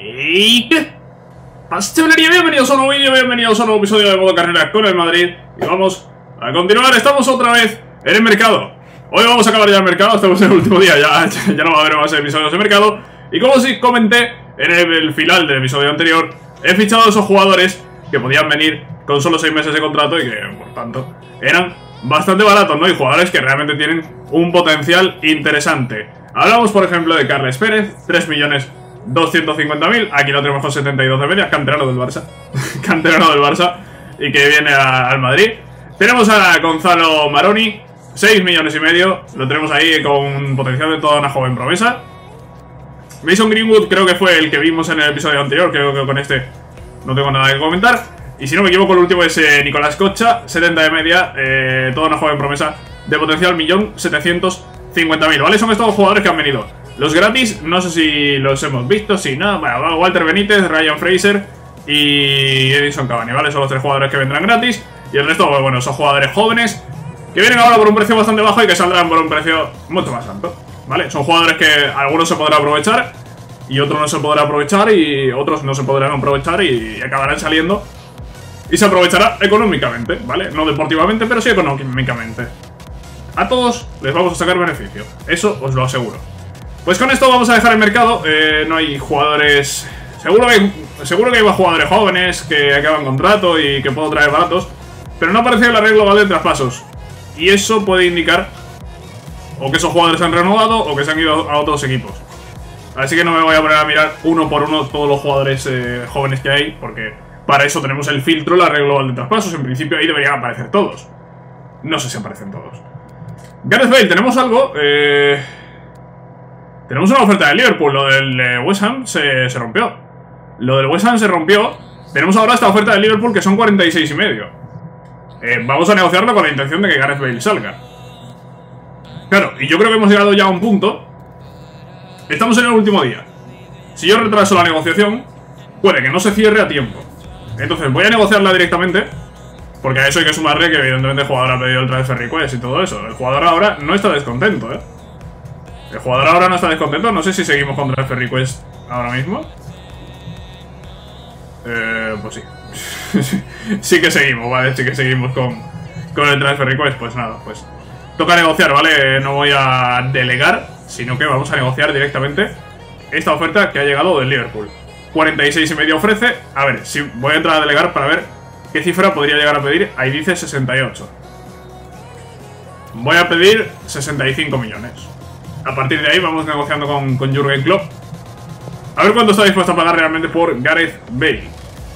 ¿Y qué pasa, chavalería? Bienvenidos a un nuevo vídeo, bienvenidos a un nuevo episodio de Modo Carrera con el Madrid. Y vamos a continuar, estamos otra vez en el mercado. Hoy vamos a acabar ya el mercado, estamos en el último día, ya no va a haber más episodios de mercado. Y como os comenté en el final del episodio anterior, he fichado a esos jugadores que podían venir con solo 6 meses de contrato y que, por tanto, eran bastante baratos, ¿no? Y jugadores que realmente tienen un potencial interesante. Hablamos, por ejemplo, de Carles Pérez, 3.250.000. Aquí lo tenemos con 72 de media, canterano del Barça. Canterano del Barça y que viene al Madrid. Tenemos a Gonzalo Maroni, 6,5 millones. Lo tenemos ahí con potencial de toda una joven promesa. Mason Greenwood creo que fue el que vimos en el episodio anterior. Creo que con este no tengo nada que comentar. Y si no me equivoco, el último es Nicolás Cocha, 70 de media, toda una joven promesa de potencial 1.750.000, ¿vale? Son estos jugadores que han venido. Los gratis, no sé si los hemos visto, si no, bueno, Walter Benítez, Ryan Fraser y Edinson Cavani, ¿vale? Son los 3 jugadores que vendrán gratis. Y el resto, bueno, son jugadores jóvenes que vienen ahora por un precio bastante bajo y que saldrán por un precio mucho más alto, ¿vale? Son jugadores que algunos se podrán aprovechar y otros no se podrán aprovechar y otros no se podrán aprovechar y acabarán saliendo. Y se aprovechará económicamente, ¿vale? No deportivamente, pero sí económicamente. A todos les vamos a sacar beneficio, eso os lo aseguro. Pues con esto vamos a dejar el mercado. No hay jugadores... Seguro que hay jugadores jóvenes que acaban contrato y que puedo traer baratos, pero no aparece la regla global de traspasos. Y eso puede indicar o que esos jugadores se han renovado o que se han ido a otros equipos. Así que no me voy a poner a mirar uno por uno todos los jugadores jóvenes que hay, porque para eso tenemos el filtro, la regla global de traspasos. En principio ahí deberían aparecer todos. No sé si aparecen todos. Gareth Bale, tenemos algo. Tenemos una oferta de Liverpool. Lo del West Ham se rompió. Lo del West Ham se rompió. Tenemos ahora esta oferta de Liverpool que son 46,5. Vamos a negociarlo con la intención de que Gareth Bale salga. Claro, y yo creo que hemos llegado ya a un punto. Estamos en el último día. Si yo retraso la negociación, puede que no se cierre a tiempo. Entonces voy a negociarla directamente, porque a eso hay que sumarle que evidentemente el jugador ha pedido el transfer request y todo eso. El jugador ahora no está descontento, El jugador ahora no está descontento. No sé si seguimos con transfer request ahora mismo. Pues sí. Sí que seguimos, ¿vale? Sí que seguimos con el transfer request. Pues nada, pues toca negociar, ¿vale? No voy a delegar, sino que vamos a negociar directamente esta oferta que ha llegado del Liverpool. 46,5 ofrece. A ver, si voy a entrar a delegar para ver qué cifra podría llegar a pedir. Ahí dice 68. Voy a pedir 65 millones. A partir de ahí vamos negociando con Jürgen Klopp. A ver cuánto está dispuesto a pagar realmente por Gareth Bale.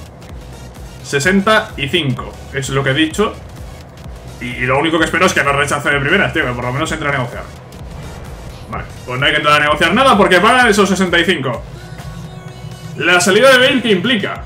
65 es lo que he dicho. Y lo único que espero es que no rechace de primeras, tío, que por lo menos entre a negociar. Vale, pues no hay que entrar a negociar nada porque pagan esos 65. La salida de Bale, ¿qué implica?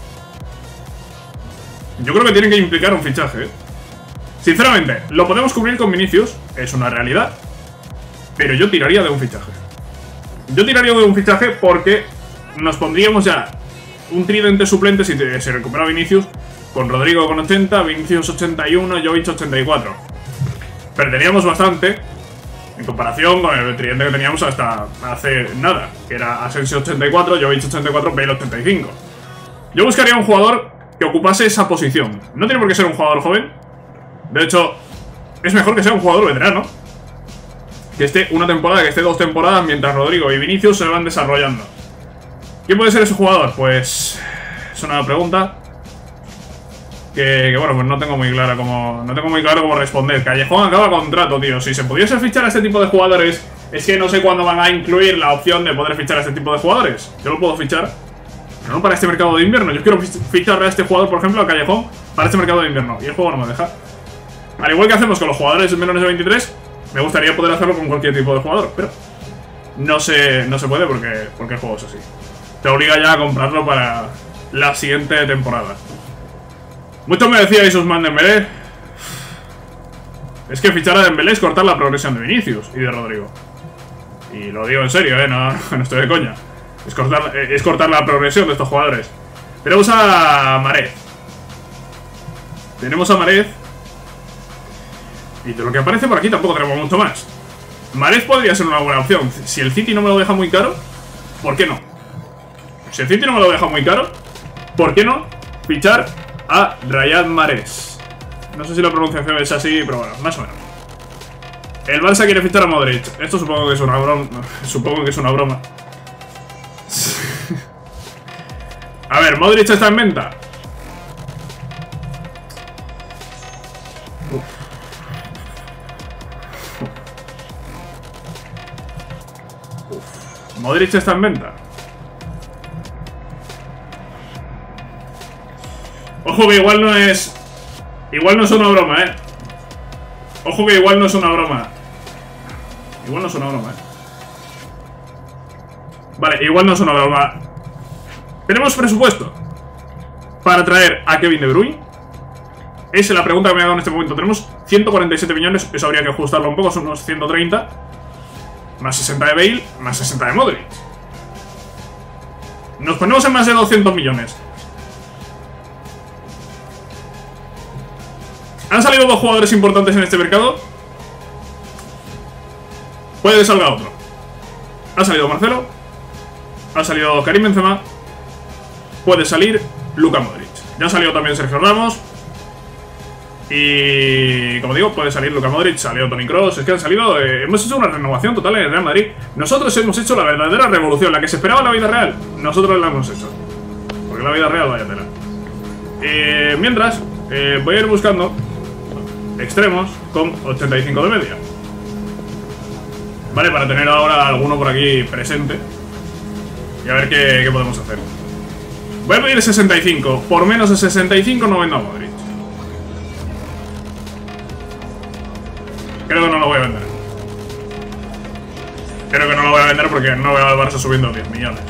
Yo creo que tiene que implicar un fichaje, Sinceramente, lo podemos cubrir con Vinicius, es una realidad, pero yo tiraría de un fichaje. Yo tiraría de un fichaje porque nos pondríamos ya un tridente suplente si se recupera Vinicius, con Rodrigo con 80, Vinicius 81, Jovic 84. Perderíamos bastante en comparación con el tridente que teníamos hasta hace nada, que era Asensio 84, Jovic 84, Bale 85. Yo buscaría un jugador que ocupase esa posición. No tiene por qué ser un jugador joven. De hecho, es mejor que sea un jugador veterano, que esté una temporada, que esté 2 temporadas, mientras Rodrigo y Vinicius se van desarrollando. ¿Quién puede ser ese jugador? Pues es una pregunta que bueno, pues no tengo muy claro cómo responder. Callejón acaba contrato, tío. Si se pudiese fichar a este tipo de jugadores, es que no sé cuándo van a incluir la opción de poder fichar a este tipo de jugadores. Yo lo puedo fichar, pero no para este mercado de invierno. Yo quiero fichar a este jugador, por ejemplo, a Callejón, para este mercado de invierno, y el juego no me deja. Al igual que hacemos con los jugadores menores de 23, me gustaría poder hacerlo con cualquier tipo de jugador, pero no se puede porque el juego es así. Te obliga ya a comprarlo para la siguiente temporada. Muchos me decíais Ousmane Dembélé. Es que fichar a Dembélé es cortar la progresión de Vinicius y de Rodrigo. Y lo digo en serio, no estoy de coña. Es cortar la progresión de estos jugadores. Tenemos a Mahrez. Y de lo que aparece por aquí tampoco tenemos mucho más. Mahrez podría ser una buena opción. Si el City no me lo deja muy caro, ¿por qué no? Si el City no me lo deja muy caro, ¿por qué no fichar a Riyad Mahrez? No sé si la pronunciación es así, pero bueno, más o menos. El Barça quiere fichar a Modric. Esto supongo que es una broma. Supongo que es una broma. A ver, Modric está en venta. Modric está en venta. Ojo que igual no es... Igual no es una broma, Ojo que igual no es una broma. Igual no es una broma, Vale, igual no es una broma. ¿Tenemos presupuesto para traer a Kevin De Bruyne? Esa es la pregunta que me ha dado en este momento. Tenemos 147 millones. Eso habría que ajustarlo un poco. Son unos 130. Más 60 de Bale, más 60 de Modric. Nos ponemos en más de 200 millones. Han salido dos jugadores importantes en este mercado. Puede que salga otro. Ha salido Marcelo. Ha salido Karim Benzema. Puede salir Luka Modric. Ya ha salido también Sergio Ramos. Y como digo, puede salir Luka Modric, salió Toni Kroos. Es que han salido, hemos hecho una renovación total en el Real Madrid. Nosotros hemos hecho la verdadera revolución, la que se esperaba en la vida real. Nosotros la hemos hecho. Porque la vida real vaya tela. Mientras, voy a ir buscando extremos con 85 de media. Vale, para tener ahora alguno por aquí presente. Y a ver qué podemos hacer. Voy a pedir 65. Por menos de 65 no vendo a Modric. Creo que no lo voy a vender. Creo que no lo voy a vender porque no veo al Barça subiendo 10 millones.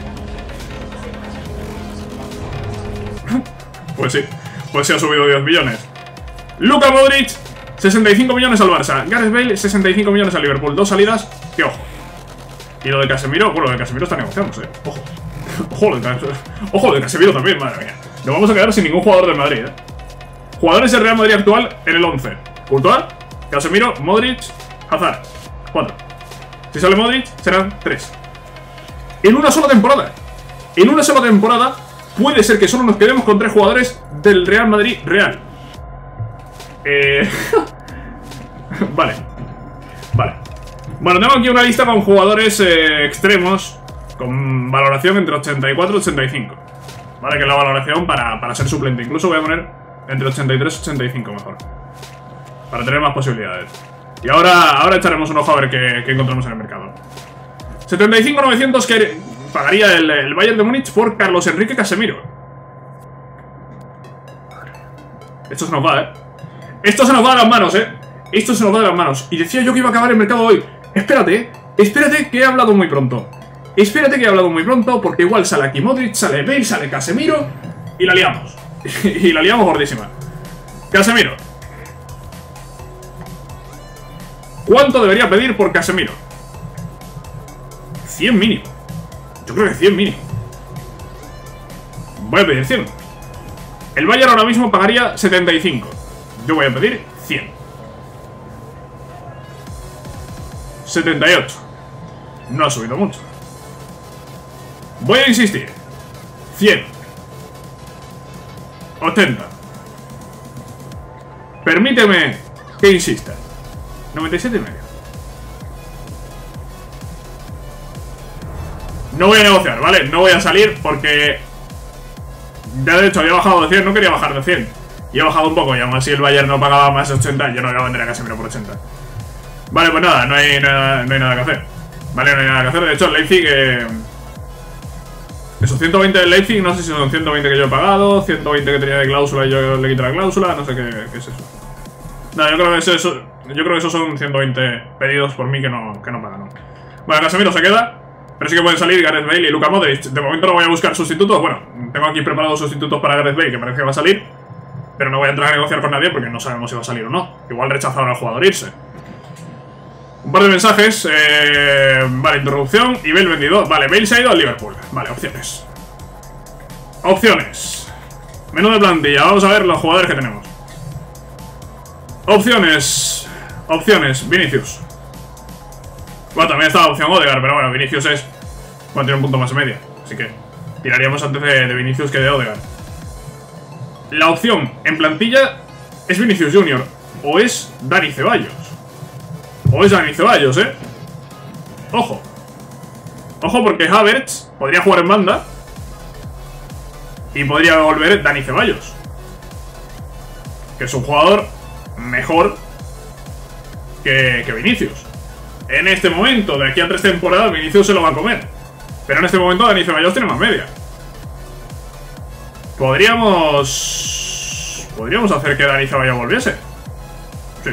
Pues sí ha subido 10 millones. Luka Modric, 65 millones al Barça. Gareth Bale, 65 millones al Liverpool. Dos salidas, que ojo. Y lo de Casemiro, bueno, lo de Casemiro está negociándose, ojo. Ojo, lo de Casemiro también, madre mía. Nos vamos a quedar sin ningún jugador del Madrid, Jugadores del Real Madrid actual en el 11. Courtois, Casemiro, Modric, Hazard. 4. Si sale Modric, serán 3. En una sola temporada. En una sola temporada puede ser que solo nos quedemos con 3 jugadores del Real Madrid real. Vale. Bueno, tengo aquí una lista con jugadores extremos con valoración entre 84 y 85. Vale, que es la valoración para ser suplente. Incluso voy a poner entre 83 y 85 mejor, para tener más posibilidades. Y ahora echaremos un ojo a ver qué encontramos en el mercado. 75.900 que pagaría el Bayern de Múnich por Carlos Enrique Casemiro. Esto se nos va, Esto se nos va de las manos, Esto se nos va de las manos. Y decía yo que iba a acabar el mercado hoy. Espérate que he hablado muy pronto. Porque igual sale aquí Modric, sale Bale, sale Casemiro y la liamos. Y la liamos gordísima. Casemiro. ¿Cuánto debería pedir por Casemiro? 100 mínimo. Yo creo que 100 mínimo. Voy a pedir 100. El Bayern ahora mismo pagaría 75. Yo voy a pedir 100. 78. No ha subido mucho. Voy a insistir. 100. 80. Permíteme que insista. 97 y medio. No voy a negociar, ¿vale? No voy a salir porque... Ya de hecho había bajado de 100, no quería bajar de 100. Y he bajado un poco y aún así el Bayern no pagaba más de 80. Yo no voy a vender a Casemiro por 80. Vale, pues nada, no hay nada que hacer. Vale, no hay nada que hacer. De hecho el Leipzig... Esos 120 del Leipzig, no sé si son 120 que yo he pagado, 120 que tenía de cláusula y yo le quité la cláusula, no sé qué es eso. No, yo creo que esos son 120 pedidos por mí que no pagan. Bueno, Casemiro se queda, pero sí que pueden salir Gareth Bale y Luka Modric. De momento no voy a buscar sustitutos. Bueno, tengo aquí preparados sustitutos para Gareth Bale, que parece que va a salir, pero no voy a entrar a negociar con nadie porque no sabemos si va a salir o no. Igual rechazaron al jugador irse. Un par de mensajes. Vale, introducción. Y Bale vendido. Vale, Bale se ha ido al Liverpool. Vale, opciones. Opciones. Menú de plantilla. Vamos a ver los jugadores que tenemos. Opciones. Opciones. Vinicius. Bueno, también está la opción Odegaard, pero bueno, Vinicius es... Bueno, tiene un punto más y media. Así que tiraríamos antes de Vinicius que de Odegaard. La opción en plantilla es Vinicius Junior o es Dani Ceballos. Ojo. Ojo porque Havertz podría jugar en banda y podría volver Dani Ceballos, que es un jugador mejor que Vinicius. En este momento, de aquí a 3 temporadas, Vinicius se lo va a comer. Pero en este momento Dani Ceballos tiene más media. Podríamos hacer que Dani Ceballos volviese. Sí.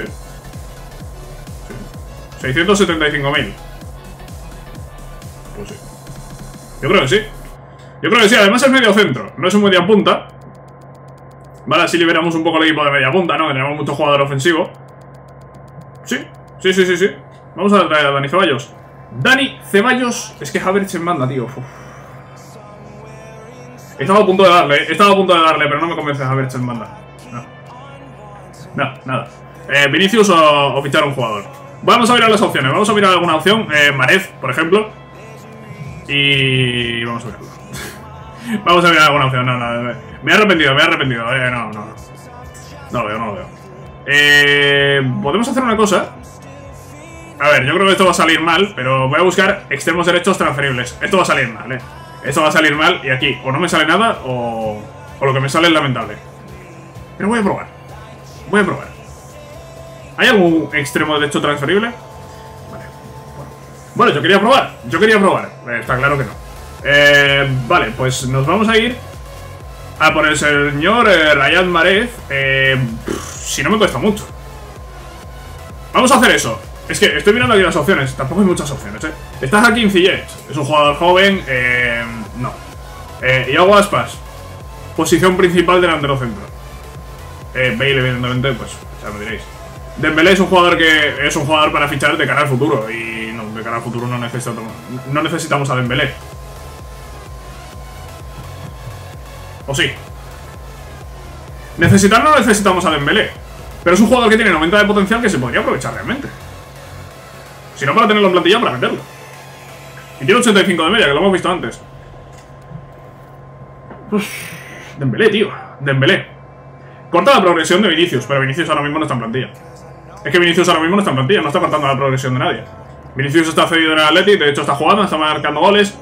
675.000. Pues sí. Yo creo que sí. Además es medio centro, no es un media punta. Vale, así liberamos un poco el equipo de media punta, ¿no? Que tenemos mucho jugador ofensivo. Sí. Vamos a traer a Dani Ceballos. Dani Ceballos. Es que Havertz en banda, tío. Uf. Estaba a punto de darle, pero no me convence Havertz en banda. No, nada. Vinicius o fichar a un jugador. Vamos a mirar las opciones. Vamos a mirar alguna opción. Marez, por ejemplo. Y vamos a mirarlo. Vamos a mirar alguna opción. No. Me he arrepentido. No lo veo. Podemos hacer una cosa. A ver, yo creo que esto va a salir mal, pero voy a buscar extremos derechos transferibles. Esto va a salir mal, Esto va a salir mal y aquí o no me sale nada o lo que me sale es lamentable. Pero voy a probar. ¿Hay algún extremo derecho transferible? Vale. Bueno, yo quería probar. Está claro que no. Vale, pues nos vamos a ir a por el señor Riyad Mahrez. Si no me cuesta mucho. Vamos a hacer eso. Es que estoy mirando aquí las opciones. Tampoco hay muchas opciones, Está Hakim Ziyech. Es un jugador joven. No. Iago Aspas. Posición principal delantero centro. Bale, evidentemente, pues ya me diréis. Dembélé es un jugador para fichar de cara al futuro. Y no, de cara al futuro no necesitamos a Dembélé. ¿O sí? No necesitamos a Dembélé. Pero es un jugador que tiene 90 de potencial que se podría aprovechar realmente. Si no, para tenerlo en plantilla, para venderlo. Y tiene 85 de media, que lo hemos visto antes. Dembélé, tío. Corta la progresión de Vinicius, pero Vinicius ahora mismo no está en plantilla. Es que Vinicius ahora mismo no está en plantilla, no está cortando la progresión de nadie. Vinicius está cedido en el Atleti, de hecho está jugando, está marcando goles.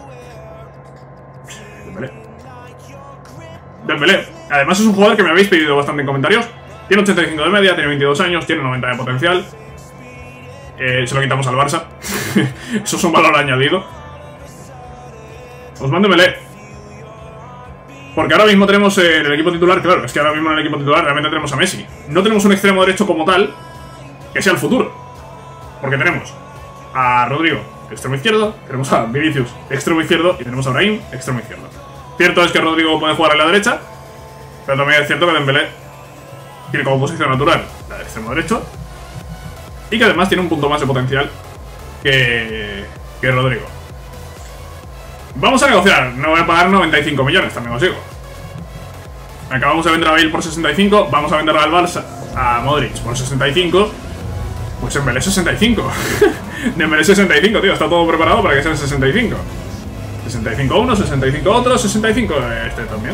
Dembélé. Además es un jugador que me habéis pedido bastante en comentarios. Tiene 85 de media, tiene 22 años, tiene 90 de potencial. Se lo quitamos al Barça. Eso es un valor añadido. Ousmane Dembélé. Porque ahora mismo tenemos en el equipo titular, claro, es que ahora mismo en el equipo titular realmente tenemos a Messi. No tenemos un extremo derecho como tal, que sea el futuro. Porque tenemos a Rodrigo, extremo izquierdo, tenemos a Vinicius, extremo izquierdo, y tenemos a Brahim, extremo izquierdo. Cierto es que Rodrigo puede jugar en la derecha, pero también es cierto que Dembélé tiene como posición natural la del extremo derecho, y que además tiene un punto más de potencial que Rodrigo. Vamos a negociar, no voy a pagar 95 millones, también os digo. Acabamos de vender a Bale por 65, vamos a vender al Barça, a Modric por 65. Pues Dembélé 65. Dembélé 65, tío, está todo preparado para que sean 65. 65 uno, 65 otro, 65 este también.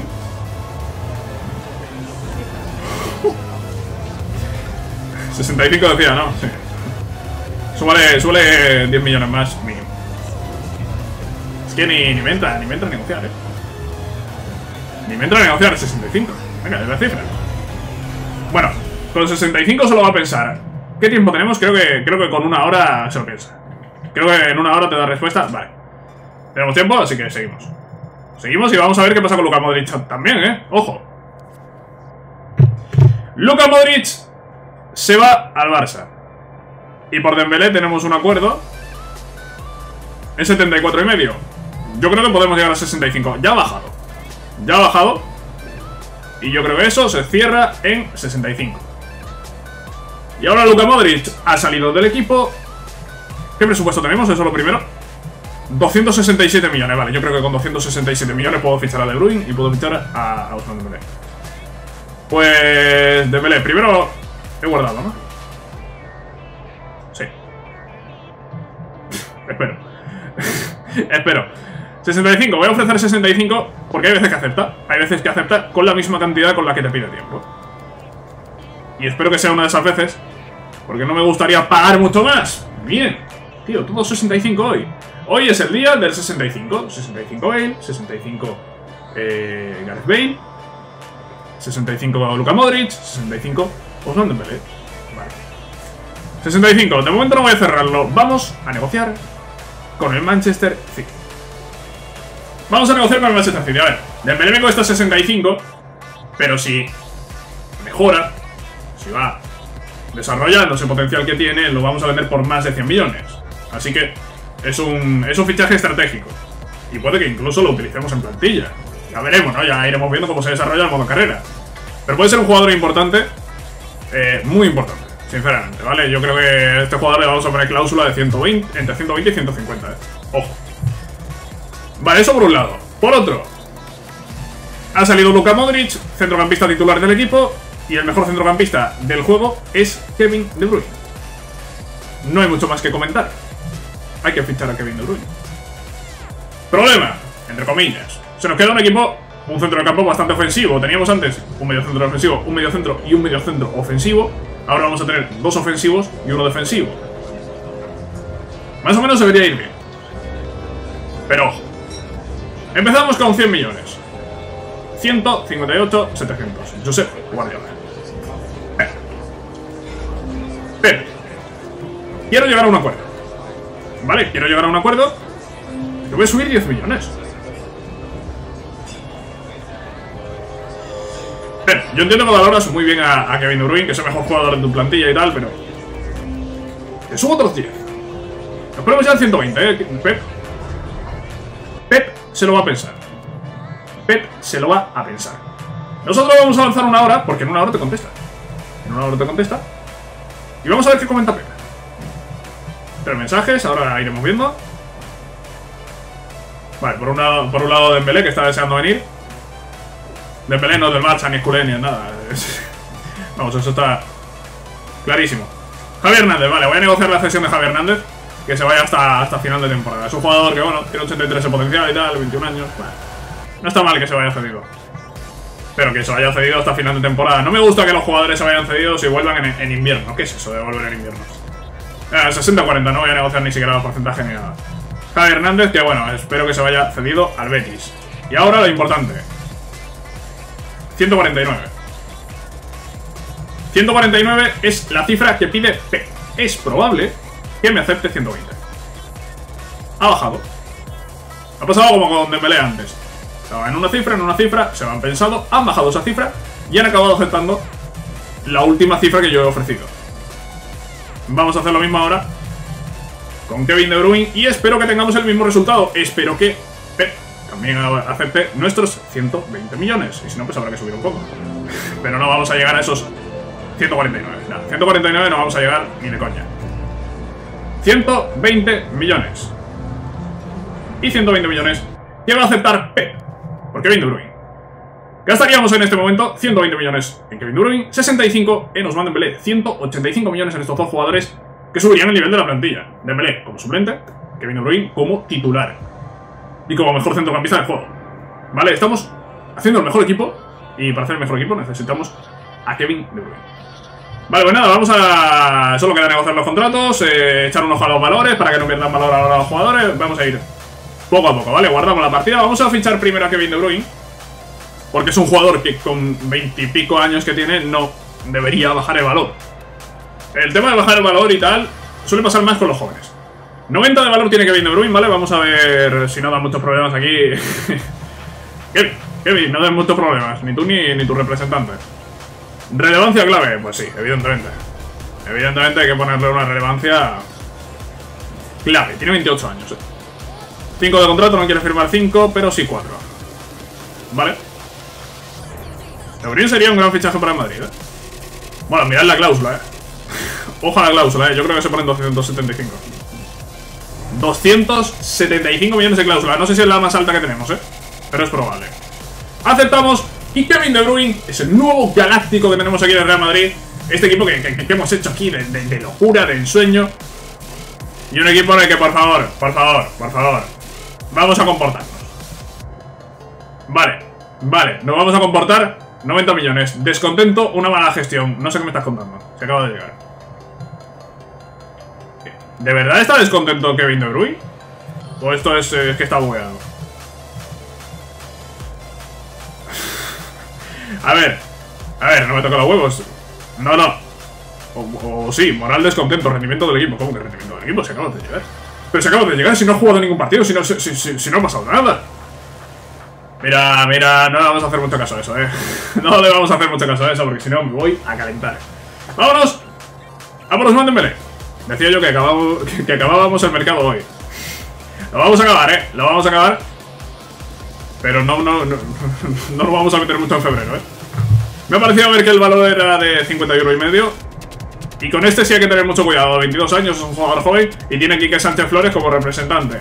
Uh. 65 decía, ¿no? Sí. Suele 10 millones más mínimo. Es que ni me entra a negociar, Ni me entra a negociar 65. Venga, es la cifra. Bueno, con 65 solo va a pensar. ¿Qué tiempo tenemos? Creo que con una hora se lo piensa. Creo que en una hora te da respuesta. Vale. Tenemos tiempo, así que seguimos. Seguimos y vamos a ver qué pasa con Luka Modric también, Ojo. Luka Modric se va al Barça. Y por Dembélé tenemos un acuerdo en 74,5. Yo creo que podemos llegar a 65. Ya ha bajado. Y yo creo que eso se cierra en 65. Y ahora Luka Modric ha salido del equipo. ¿Qué presupuesto tenemos? Eso es lo primero. 267 millones, vale. Yo creo que con 267 millones puedo fichar a De Bruyne y puedo fichar a Ousmane Dembélé. Pues Dembélé, primero he guardado, ¿no? Sí. Espero. 65, voy a ofrecer 65 porque hay veces que acepta. Hay veces que acepta con la misma cantidad con la que te pide tiempo. Y espero que sea una de esas veces, porque no me gustaría pagar mucho más. Bien, tío, todo 65 hoy. Hoy es el día del 65. 65 Bale, 65 Gareth Bale, 65 Luka Modric, 65 Ousmane Dembélé. Vale. 65, de momento no voy a cerrarlo. Vamos a negociar con el Manchester City. Vamos a negociar con el Manchester City. A ver, Dembélé me cuesta 65, pero si mejora, si va desarrollando ese potencial que tiene, lo vamos a vender por más de 100 millones. Así que es un fichaje estratégico. Y puede que incluso lo utilicemos en plantilla. Ya veremos, ¿no? Ya iremos viendo cómo se desarrolla el modo carrera. Pero puede ser un jugador importante, muy importante, sinceramente, ¿vale? Yo creo que a este jugador le vamos a poner cláusula de 120, entre 120 y 150, Ojo. Vale, eso por un lado. Por otro, ha salido Luka Modric, centrocampista titular del equipo, y el mejor centrocampista del juego es Kevin De Bruyne. No hay mucho más que comentar. Hay que fichar a Kevin De Bruyne. Problema, entre comillas. Se nos queda un equipo, un centro de campo bastante ofensivo. Teníamos antes un medio centro ofensivo, un medio centro y un medio centro ofensivo. Ahora vamos a tener dos ofensivos y uno defensivo. Más o menos debería ir bien. Pero ojo. Empezamos con 100 millones. 158, 700. Josep Guardiola. Pero quiero llegar a un acuerdo. Vale, quiero llegar a un acuerdo. Te voy a subir 10 millones. Pero yo entiendo que valoras muy bien a Kevin De Bruyne, que es el mejor jugador de tu plantilla y tal, pero te subo otros 10. Nos ponemos ya en 120, Pep se lo va a pensar. Pep se lo va a pensar. Nosotros vamos a avanzar una hora, porque en una hora te contesta. En una hora te contesta. Y vamos a ver qué comenta Pep. 3 mensajes, ahora iremos viendo. Vale, por un lado Dembélé, que está deseando venir. Dembélé no es del Barça, ni es culé, ni es nada. Vamos, eso está clarísimo. Javi Hernández, vale, voy a negociar la cesión de Javi Hernández, que se vaya hasta final de temporada. Es un jugador que, bueno, tiene 83 de potencial y tal, 21 años. Bueno, no está mal que se vaya cedido. Pero que se vaya cedido hasta final de temporada. No me gusta que los jugadores se vayan cedidos y vuelvan en invierno. ¿Qué es eso de volver en invierno? 60-40, no voy a negociar ni siquiera los porcentajes ni nada. Javi Hernández, que bueno, espero que se vaya cedido al Betis. Y ahora lo importante. 149. 149 es la cifra que pide Pep. Es probable que me acepte 120. Ha bajado. Ha pasado como con Dembélé antes. Estaba en una cifra, se lo han pensado, han bajado esa cifra y han acabado aceptando la última cifra que yo he ofrecido. Vamos a hacer lo mismo ahora con Kevin De Bruyne y espero que tengamos el mismo resultado. Espero que Pep también acepte nuestros 120 millones. Y si no, pues habrá que subir un poco. Pero no vamos a llegar a esos 149. Nada, 149 no vamos a llegar ni de coña. 120 millones. Y 120 millones que va a aceptar Pep por Kevin De Bruyne. Gastaríamos en este momento 120 millones en Kevin De Bruyne, 65 en Ousmane Dembélé, 185 millones en estos dos jugadores que subirían el nivel de la plantilla. Dembélé como suplente, Kevin De Bruyne como titular. Y como mejor centrocampista del juego. Vale, estamos haciendo el mejor equipo. Y para hacer el mejor equipo necesitamos a Kevin De Bruyne. Vale, pues nada, vamos a... Solo queda negociar los contratos, echar un ojo a los valores para que no pierdan valor ahora los jugadores. Vamos a ir poco a poco, ¿vale? Guardamos la partida. Vamos a fichar primero a Kevin De Bruyne, porque es un jugador que con 20 y pico años que tiene no debería bajar el valor. El tema de bajar el valor y tal suele pasar más con los jóvenes. 90 de valor tiene Kevin De Bruyne, ¿vale? Vamos a ver si no dan muchos problemas aquí. Kevin, no dan muchos problemas, ni tú ni tu representante. ¿Relevancia clave? Pues sí, evidentemente. Evidentemente hay que ponerle una relevancia clave. Tiene 28 años, 5 de contrato, no quiere firmar 5, pero sí 4. ¿Vale? De Bruyne sería un gran fichaje para el Madrid, Bueno, mirad la cláusula, Ojo a la cláusula, Yo creo que se ponen 275. 275 millones de cláusula. No sé si es la más alta que tenemos, pero es probable. Aceptamos. Y Kevin De Bruyne es el nuevo galáctico que tenemos aquí en el Real Madrid. Este equipo que hemos hecho aquí de locura, de ensueño. Y un equipo en el que, por favor, vamos a comportarnos. Vale, vale, nos vamos a comportar. 90 millones, descontento, una mala gestión. No sé qué me estás contando, se acaba de llegar. ¿De verdad está descontento Kevin De Bruyne? ¿O esto es que está bugueado? A ver, no me toca los huevos. No. O sí, moral descontento, rendimiento del equipo. ¿Cómo que rendimiento del equipo? Se acaba de llegar. Pero se acaba de llegar si no ha jugado ningún partido, si no ha pasado nada. Mira, no le vamos a hacer mucho caso a eso, No le vamos a hacer mucho caso a eso, porque si no me voy a calentar. ¡Vámonos! ¡Vámonos, Dembélé! Decía yo que acabábamos el mercado hoy. Lo vamos a acabar, lo vamos a acabar. Pero no nos vamos a meter mucho en febrero, Me ha parecido ver que el valor era de 50,5 €. Y con este sí hay que tener mucho cuidado. 22 años, es un jugador joven y tiene a Quique Sánchez Flores como representante.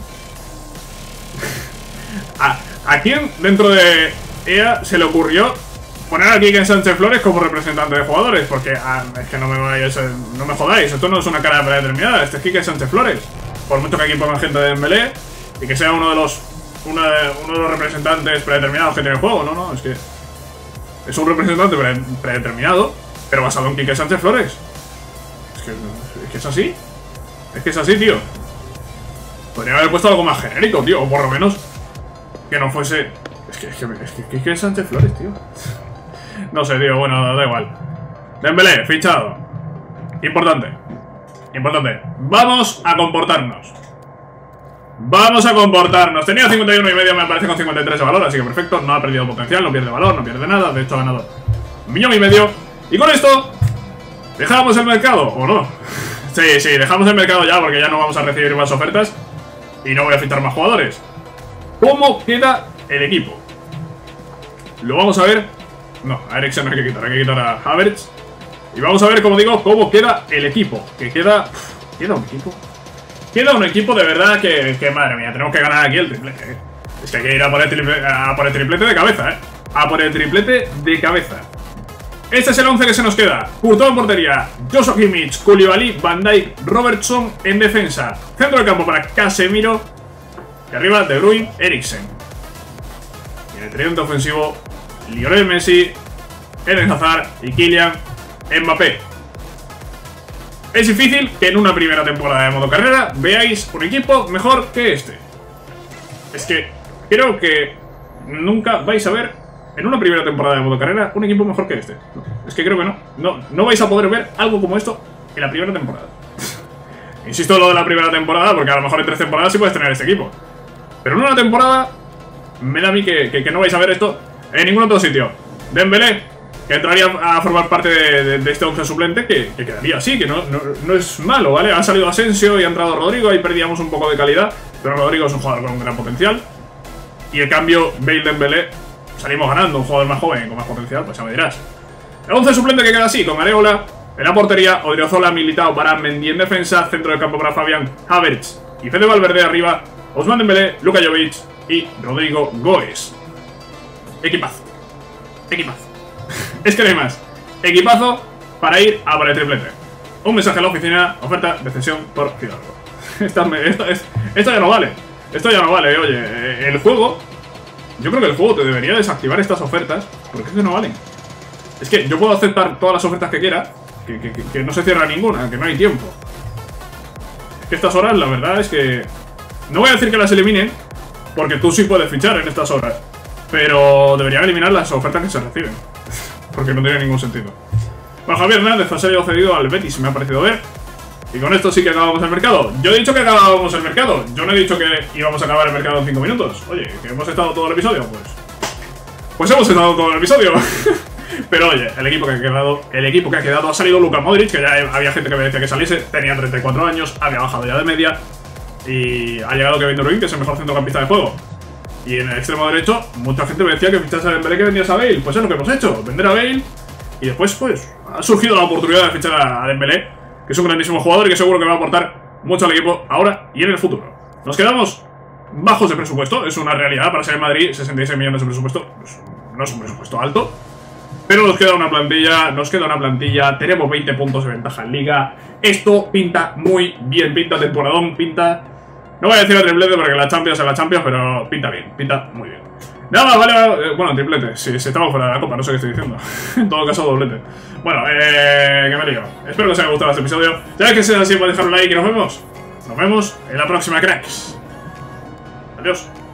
¿A quién dentro de EA se le ocurrió poner a Quique Sánchez Flores como representante de jugadores? Porque es que no me jodáis, esto no es una cara predeterminada, este es Quique Sánchez Flores. Por mucho que aquí pongan gente de Dembélé y que sea uno de los representantes predeterminados que tiene el juego, no, es que es un representante predeterminado, pero basado en Quique Sánchez Flores. Es que es así. Es que es así, tío. Podría haber puesto algo más genérico, tío, o por lo menos que no fuese... Es que Quique Sánchez Flores, tío. No sé, tío, bueno, da igual. Dembélé, fichado. Importante. Vamos a comportarnos. Tenía 51,5, me aparece con 53 de valor, así que perfecto. No ha perdido potencial, no pierde valor, no pierde nada. De hecho ha ganado 1,5 millones. Y con esto dejamos el mercado, ¿o no? Sí, dejamos el mercado ya, porque ya no vamos a recibir más ofertas y no voy a fichar más jugadores. ¿Cómo queda el equipo? Lo vamos a ver. No, a Eriksen hay que quitar a Havertz. Y vamos a ver, como digo, cómo queda el equipo. Que queda un equipo de verdad que madre mía, tenemos que ganar aquí el triplete, Es que hay que ir a por el triplete de cabeza, A por el triplete de cabeza. Este es el 11 que se nos queda. Courtois en portería, Joshua Kimmich, Koulibaly, Van Dijk, Robertson en defensa. Centro del campo para Casemiro. Y arriba, De Bruyne, Eriksen. Y en el tridente ofensivo, Lionel Messi, Eden Hazard y Kylian Mbappé. Es difícil que en una primera temporada de modo carrera veáis un equipo mejor que este. Es que creo que nunca vais a ver en una primera temporada de modo carrera un equipo mejor que este. Es que creo que no vais a poder ver algo como esto en la primera temporada. Insisto en lo de la primera temporada, porque a lo mejor en 3 temporadas sí puedes tener este equipo. Pero en una temporada me da a mí que no vais a ver esto en ningún otro sitio. Dembélé, que entraría a formar parte de este 11 suplente, que quedaría así, que no es malo, ¿vale? Ha salido Asensio y ha entrado Rodrigo, ahí perdíamos un poco de calidad, pero Rodrigo es un jugador con un gran potencial. Y el cambio, Bale-Dembélé, salimos ganando, un jugador más joven con más potencial, pues ya me dirás. El 11 suplente que queda así, con Areola en la portería, Odriozola, Militao para Mendy en defensa, centro del campo para Fabián, Havertz y Fede Valverde arriba, Ousmane Dembélé, Luka Jovic y Rodrigo Goes. Equipazo. Es que no hay más. Equipazo para ir a por el triplete. Un mensaje a la oficina, oferta de cesión por Fidalgo. Esto ya no vale. Oye, el juego... Yo creo que el juego te debería desactivar estas ofertas, porque es que no valen. Es que yo puedo aceptar todas las ofertas que quiera, que no se cierra ninguna, que no hay tiempo. Es que estas horas, la verdad es que... No voy a decir que las eliminen, porque tú sí puedes fichar en estas horas. Pero deberían eliminar las ofertas que se reciben, porque no tiene ningún sentido. Bueno, Javier Hernández ha salido cedido al Betis, me ha parecido ver. Y con esto sí que acabamos el mercado. Yo he dicho que acabábamos el mercado. Yo no he dicho que íbamos a acabar el mercado en 5 minutos. Oye, que hemos estado todo el episodio, pues hemos estado todo el episodio. Pero oye, el equipo que ha quedado ha salido Luka Modric, que ya había gente que me decía que saliese. Tenía 34 años, había bajado ya de media. Y ha llegado Kevin De Bruyne, que es el mejor centrocampista del juego. Y en el extremo derecho, mucha gente me decía que fichase a Dembélé, que vendías a Bale. Pues es lo que hemos hecho, vender a Bale. Y después, pues, ha surgido la oportunidad de fichar a Dembélé, que es un grandísimo jugador y que seguro que va a aportar mucho al equipo ahora y en el futuro. Nos quedamos bajos de presupuesto, es una realidad. Para ser en Madrid, 66 millones de presupuesto, pues, no es un presupuesto alto. Pero nos queda una plantilla, tenemos 20 puntos de ventaja en Liga. Esto pinta muy bien, pinta temporadón, pinta... No voy a decir a triplete porque la Champions es la Champions, pero pinta bien, pinta muy bien. Nada, vale. Bueno, triplete. Sí, si estamos fuera de la copa, no sé qué estoy diciendo. En todo caso, doblete. Bueno, que me lío. Espero que os haya gustado este episodio. Ya que sea así, podéis dejar un like y nos vemos. Nos vemos en la próxima, cracks. Adiós.